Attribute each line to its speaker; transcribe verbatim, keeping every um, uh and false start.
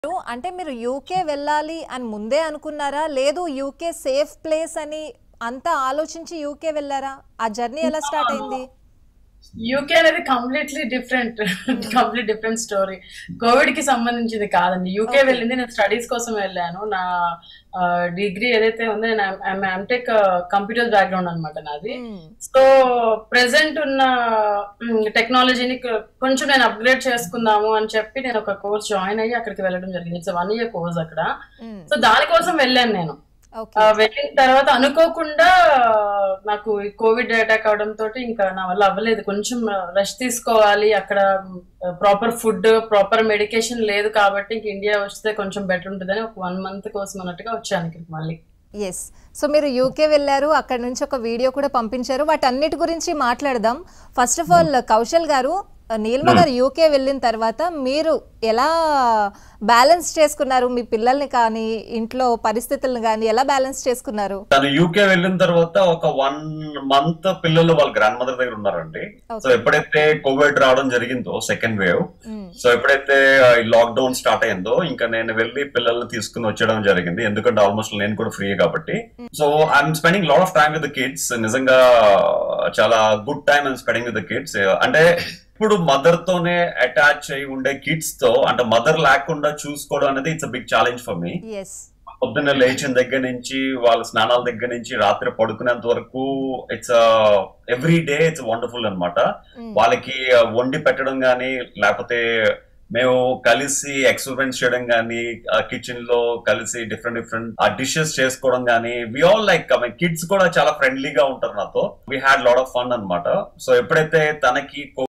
Speaker 1: అంటే మీరు యూకే వెళ్ళాలి అని ముందే అనుకున్నారా? లేదు యూకే సేఫ్ ప్లేస్ అని అంతా ఆలోచించి యూకే వెళ్ళారా? ఆ జర్నీ ఎలా స్టార్ట్ అయింది?
Speaker 2: యూకే అనేది completely different complete different story. Covid కి సంబంధించింది కాదండి. యూకే వెళ్ళింది నేను స్టడీస్ కోసం వెళ్ళాను. నా డిగ్రీ ఏదైతే ఉందో నేను ఎంటెక్ కంప్యూటర్ బ్యాక్గ్రౌండ్ అనమాట నాది. సో ప్రెసెంట్ ఉన్న టెక్నాలజీని కొంచెం నేను అప్గ్రేడ్ చేసుకుందాము అని చెప్పి నేను ఒక కోర్స్ జాయిన్ అయ్యి అక్కడికి వెళ్ళడం జరిగింది. ఇట్స్ వన్ ఇయర్ కోర్స్ అక్కడ. సో దానికోసం వెళ్ళాను నేను. వెళ్ళిన తర్వాత అనుకోకుండా నాకు కోవిడ్ అటాక్ అవడంతో ఇంకా నా వల్ల అవ్వలేదు. కొంచెం రెస్ట్ తీసుకోవాలి, అక్కడ ప్రాపర్ ఫుడ్ ప్రాపర్ మెడికేషన్ లేదు కాబట్టి ఇంక ఇండియా వస్తే కొంచెం బెటర్ ఉంటుందని ఒక వన్ మంత్ కోసం అన్నట్టుగా వచ్చాను ఇక్కడికి మళ్ళీ.
Speaker 1: ఎస్, సో మీరు యూకే వెళ్ళారు, అక్కడ నుంచి ఒక వీడియో కూడా పంపించారు. వాటన్నిటి గురించి మాట్లాడదాం. ఫస్ట్ ఆఫ్ ఆల్ కౌశల్ గారు, నీలిమ గారు యూకే వెళ్ళిన తర్వాత మీరు ఎలా బ్యాలెన్స్ చేసుకున్నారు? మీ పిల్లల్ని కానీ ఇంట్లో పరిస్థితులను కానీ ఎలా బ్యాలెన్స్ చేసుకున్నారు?
Speaker 3: తను యూకే వెళ్ళిన తర్వాత ఒక వన్ మంత్ పిల్లలు వాళ్ళ గ్రాండ్ మదర్ దగ్గర ఉన్నారండి. సో ఎప్పుడైతే కోవిడ్ రావడం జరిగిందో సెకండ్ వేవ్, సో ఎప్పుడైతే లాక్ డౌన్ స్టార్ట్ అయిందో ఇంకా నేను వెళ్ళి పిల్లల్ని తీసుకుని వచ్చేయడం జరిగింది. ఎందుకంటే ఆల్మోస్ట్ నేను కూడా ఫ్రీ కాబట్టి. So I'm spending lot of time with the kids. నిజంగా చాలా good time I'm spending with the kids. అంటే ఇప్పుడు మదర్ తోనే అటాచ్ అయి ఉండే కిడ్స్ తో అంటే మదర్ లేకుండా చూసుకోవడం అనేది it's a big challenge for me. పొద్దున్న లేచిన దగ్గర నుంచి వాళ్ళ స్నానాల దగ్గర నుంచి రాత్రి పడుకునేంత వరకు it's every day it's wonderful అనమాట. వాళ్ళకి వండి పెట్టడం గానీ లేకపోతే మేము కలిసి ఎక్స్పెరిమెంట్స్ చేయడం గానీ కిచెన్ లో కలిసి డిఫరెంట్ డిఫరెంట్ డిషెస్ చేసుకోవడం గానీ వి ఆల్ లైక్ కిడ్స్ కూడా చాలా ఫ్రెండ్లీగా ఉంటారు నాతో. We had lot of fun అనమాట. సో ఎప్పుడైతే తనకి